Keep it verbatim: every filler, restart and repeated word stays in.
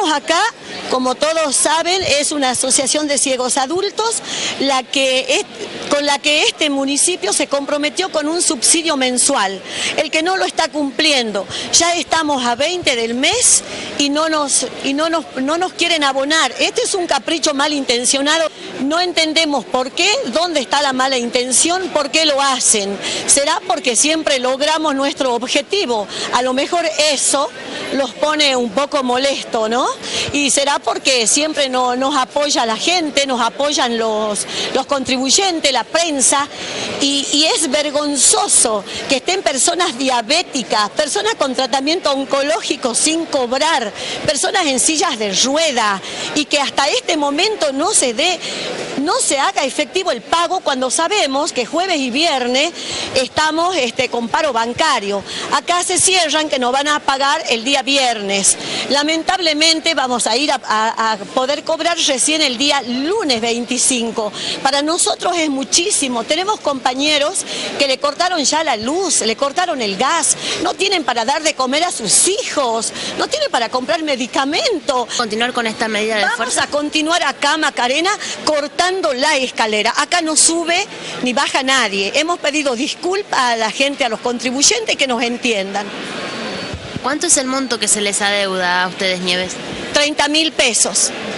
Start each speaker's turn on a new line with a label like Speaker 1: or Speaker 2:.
Speaker 1: Estamos acá, como todos saben, es una asociación de ciegos adultos la que es, con la que este municipio se comprometió con un subsidio mensual, el que no lo está cumpliendo. Ya estamos a veinte del mes y no nos, y no nos, no nos quieren abonar. Este es un capricho malintencionado. No entendemos por qué, dónde está la mala intención, por qué lo hacen. ¿Será porque siempre logramos nuestro objetivo? A lo mejor eso los pone un poco molesto, ¿no? Y será porque siempre no, nos apoya la gente, nos apoyan los, los contribuyentes, la prensa, y, y es vergonzoso que estén personas diabéticas, personas con tratamiento oncológico sin cobrar, personas en sillas de rueda, y que hasta este momento no se dé, no se haga efectivo el pago cuando sabemos que jueves y viernes estamos este, con paro bancario. Acá se cierran que nos van a pagar el día viernes. Lamentablemente vamos a ir a, a, a poder cobrar recién el día lunes veinticinco. Para nosotros es muchísimo. Tenemos compañeros que le cortaron ya la luz, le cortaron el gas, no tienen para dar de comer a sus hijos, no tienen para comprar medicamento.
Speaker 2: Continuar con esta medida de
Speaker 1: Vamos
Speaker 2: fuerza.
Speaker 1: a continuar acá, Macarena, cortando la escalera. Acá no sube ni baja nadie. Hemos pedido disculpas a la gente, a los contribuyentes, que nos entiendan.
Speaker 2: ¿Cuánto es el monto que se les adeuda a ustedes, Nieves?
Speaker 1: treinta mil pesos.